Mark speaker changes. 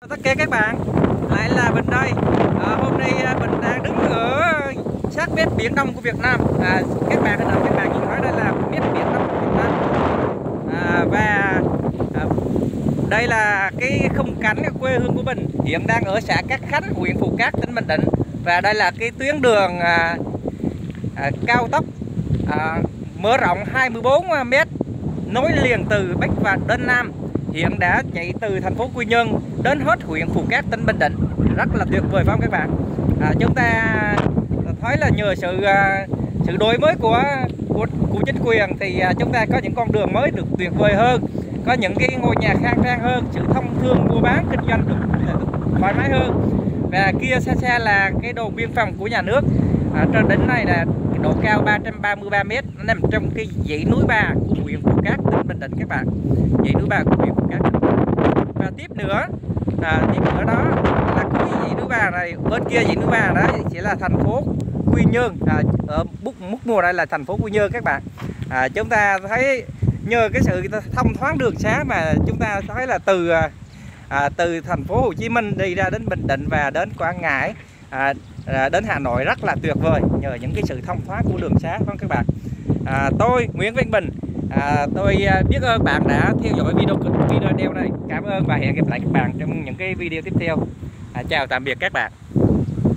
Speaker 1: Tất cả các bạn, lại là Bình đây. Hôm nay Bình đang đứng ở sát mép biển Đông của Việt Nam. Các bạn hình ảnh các bạn nhìn thấy đây là mép biển Đông của Việt Nam. Đây là cái khung cảnh cái quê hương của Bình, hiện đang ở xã Cát Khánh, huyện Phù Cát, tỉnh Bình Định. Và đây là cái tuyến đường cao tốc mở rộng 24 m nối liền từ Bắc và đến Nam, hiện đã chạy từ thành phố Quy Nhơn đến hết huyện Phù Cát, tỉnh Bình Định. Rất là tuyệt vời phải không các bạn? Chúng ta thấy là nhờ sự đổi mới của chính quyền thì chúng ta có những con đường mới được tuyệt vời hơn, có những cái ngôi nhà khang trang hơn, sự thông thương mua bán kinh doanh được thoải mái hơn. Và kia xa xa là cái đồn biên phòng của nhà nước. Trên đỉnh này là độ cao 333 m, nó nằm trong cái dãy núi Bà của huyện Phù Cát, tỉnh Bình Định các bạn. Dãy núi Bà của huyện Phù Cát. Và tiếp nữa đó là cuối dãy núi Bà này, bên kia dãy núi Bà đó sẽ là thành phố Quy Nhơn. Ở mút mùa đây là thành phố Quy Nhơn các bạn. Chúng ta thấy nhờ cái sự thông thoáng đường xá mà chúng ta thấy là từ thành phố Hồ Chí Minh đi ra đến Bình Định và đến Quảng Ngãi, đến Hà Nội rất là tuyệt vời nhờ những cái sự thông thoáng của đường xá, phải không các bạn? Tôi Nguyễn Văn Bình, tôi biết ơn bạn đã theo dõi video này. Cảm ơn và hẹn gặp lại các bạn trong những cái video tiếp theo. Chào tạm biệt các bạn.